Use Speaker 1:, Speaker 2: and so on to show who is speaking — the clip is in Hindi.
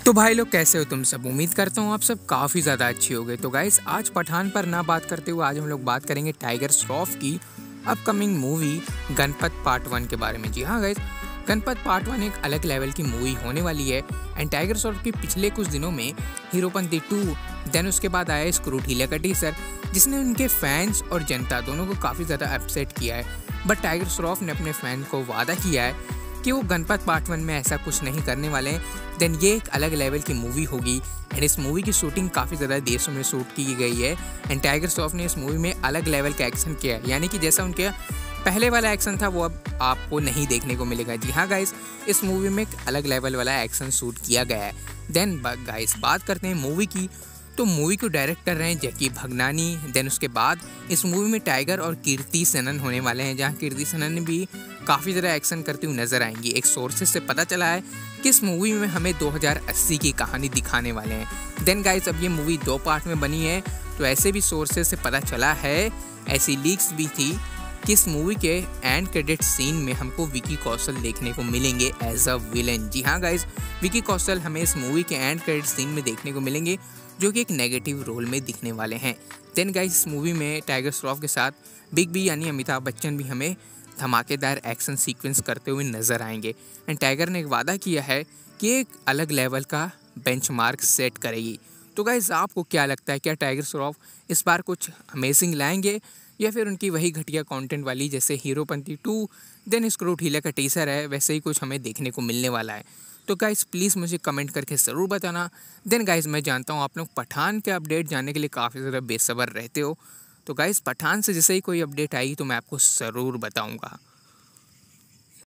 Speaker 1: तो भाई लोग कैसे हो तुम सब। उम्मीद करता हूँ आप सब काफ़ी ज़्यादा अच्छे हो गए। तो गाइस आज पठान पर ना बात करते हुए आज हम लोग बात करेंगे टाइगर श्रॉफ की अपकमिंग मूवी गणपत पार्ट 1 के बारे में। जी हाँ गाइस, गणपत पार्ट 1 एक अलग लेवल की मूवी होने वाली है। एंड टाइगर श्रॉफ की पिछले कुछ दिनों में हीरोपंती 2, देन उसके बाद आया स्क्रू ढीला का टीजर, जिसने उनके फैंस और जनता दोनों को काफ़ी ज़्यादा अपसेट किया है। बट टाइगर श्रॉफ ने अपने फैन को वादा किया है कि वो गणपत पार्ट 1 में ऐसा कुछ नहीं करने वाले हैं। देन ये एक अलग लेवल की मूवी होगी। एंड इस मूवी की शूटिंग काफ़ी ज़्यादा देशों में शूट की गई है। एंड टाइगर श्रॉफ ने इस मूवी में अलग लेवल का एक्शन किया है, यानी कि जैसा उनके पहले वाला एक्शन था वो अब आपको नहीं देखने को मिलेगा। जी हाँ गाइस, इस मूवी में एक अलग लेवल वाला एक्शन शूट किया गया है। देन गाइस बात करते हैं मूवी की, तो मूवी को डायरेक्ट कर रहे हैं जैकी भगनानी। देन उसके बाद इस मूवी में टाइगर और कीर्ति सेनन होने वाले हैं, जहां कीर्ति सेनन भी काफ़ी ज़्यादा एक्शन करती हुई नजर आएंगी। एक सोर्सेज से पता चला है कि इस मूवी में हमें 2080 की कहानी दिखाने वाले हैं। देन गाइस अब ये मूवी 2 पार्ट में बनी है, तो ऐसे भी सोर्सेज से पता चला है, ऐसी लीक्स भी थी कि इस मूवी के एंड क्रेडिट सीन में हमको विकी कौशल देखने को मिलेंगे एज अ विलेन। जी हाँ गाइस, विकी कौशल हमें इस मूवी के एंड क्रेडिट सीन में देखने को मिलेंगे, जो कि एक नेगेटिव रोल में दिखने वाले हैं। देन गाइस इस मूवी में टाइगर श्रॉफ के साथ बिग बी यानी अमिताभ बच्चन भी हमें धमाकेदार एक्शन सीक्वेंस करते हुए नजर आएंगे। एंड टाइगर ने एक वादा किया है कि एक अलग लेवल का बेंचमार्क सेट करेगी। तो गाइस आपको क्या लगता है, क्या टाइगर श्रॉफ इस बार कुछ अमेजिंग लाएंगे या फिर उनकी वही घटिया कंटेंट वाली जैसे हीरोपंती 2 देन स्क्रू ढीला का टीजर है वैसे ही कुछ हमें देखने को मिलने वाला है? तो गाइस प्लीज़ मुझे कमेंट करके ज़रूर बताना। देन गाइस मैं जानता हूँ आप लोग पठान के अपडेट जानने के लिए काफ़ी ज़्यादा बेसब्र रहते हो। तो गाइस पठान से जैसे ही कोई अपडेट आई तो मैं आपको ज़रूर बताऊँगा।